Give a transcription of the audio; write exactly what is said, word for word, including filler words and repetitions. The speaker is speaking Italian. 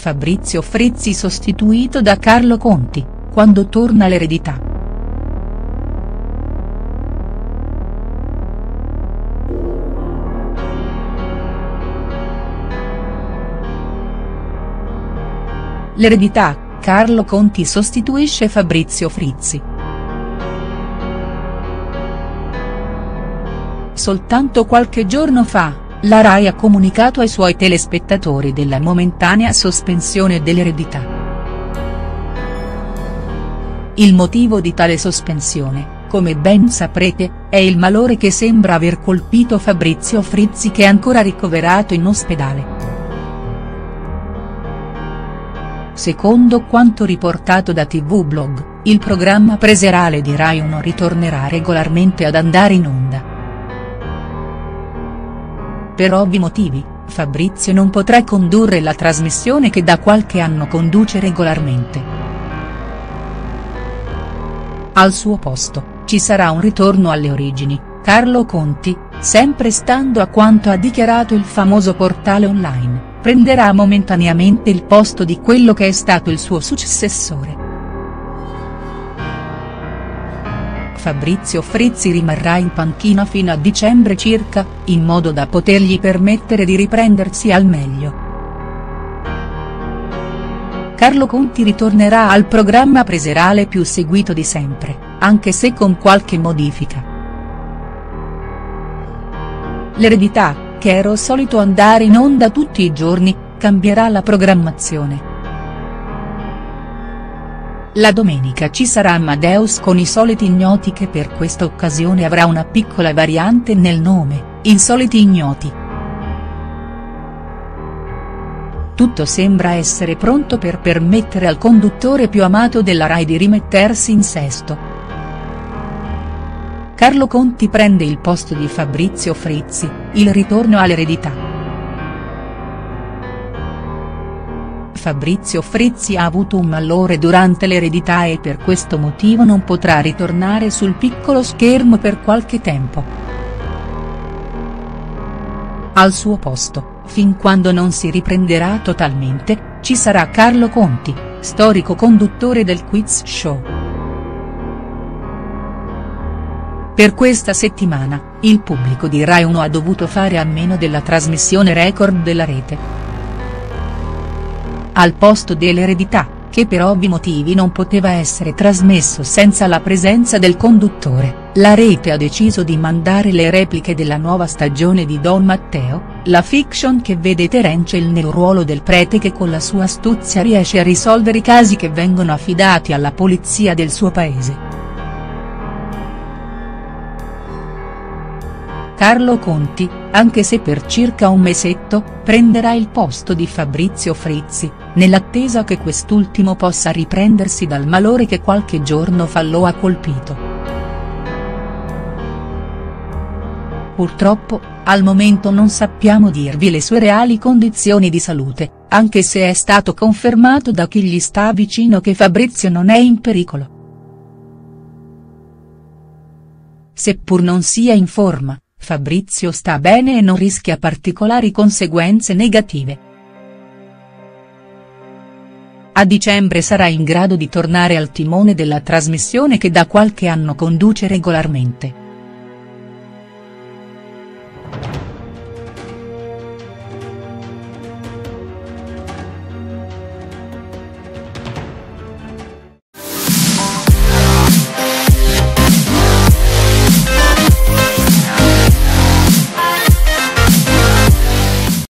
Fabrizio Frizzi sostituito da Carlo Conti, quando torna l'eredità. L'eredità, Carlo Conti sostituisce Fabrizio Frizzi. Soltanto qualche giorno fa, la Rai ha comunicato ai suoi telespettatori della momentanea sospensione dell'eredità. Il motivo di tale sospensione, come ben saprete, è il malore che sembra aver colpito Fabrizio Frizzi, che è ancora ricoverato in ospedale. Secondo quanto riportato da T V Blog, il programma preserale di Rai uno ritornerà regolarmente ad andare in onda. Per ovvi motivi, Fabrizio non potrà condurre la trasmissione che da qualche anno conduce regolarmente. Al suo posto, ci sarà un ritorno alle origini, Carlo Conti, sempre stando a quanto ha dichiarato il famoso portale online, prenderà momentaneamente il posto di quello che è stato il suo successore. Fabrizio Frizzi rimarrà in panchina fino a dicembre circa, in modo da potergli permettere di riprendersi al meglio. Carlo Conti ritornerà al programma preserale più seguito di sempre, anche se con qualche modifica. L'eredità, che era solito andare in onda tutti i giorni, cambierà la programmazione. La domenica ci sarà Amadeus con i soliti ignoti, che per questa occasione avrà una piccola variante nel nome, Insoliti Ignoti. Tutto sembra essere pronto per permettere al conduttore più amato della Rai di rimettersi in sesto. Carlo Conti prende il posto di Fabrizio Frizzi, il ritorno all'eredità. Fabrizio Frizzi ha avuto un malore durante l'eredità e per questo motivo non potrà ritornare sul piccolo schermo per qualche tempo. Al suo posto, fin quando non si riprenderà totalmente, ci sarà Carlo Conti, storico conduttore del quiz show. Per questa settimana, il pubblico di Rai uno ha dovuto fare a meno della trasmissione record della rete. Al posto dell'eredità, che per ovvi motivi non poteva essere trasmesso senza la presenza del conduttore, la rete ha deciso di mandare le repliche della nuova stagione di Don Matteo, la fiction che vede Terence Hill nel ruolo del prete che con la sua astuzia riesce a risolvere i casi che vengono affidati alla polizia del suo paese. Carlo Conti, anche se per circa un mesetto, prenderà il posto di Fabrizio Frizzi, nell'attesa che quest'ultimo possa riprendersi dal malore che qualche giorno fa lo ha colpito. Purtroppo, al momento non sappiamo dirvi le sue reali condizioni di salute, anche se è stato confermato da chi gli sta vicino che Fabrizio non è in pericolo. Seppur non sia in forma, Fabrizio sta bene e non rischia particolari conseguenze negative. A dicembre sarà in grado di tornare al timone della trasmissione che da qualche anno conduce regolarmente.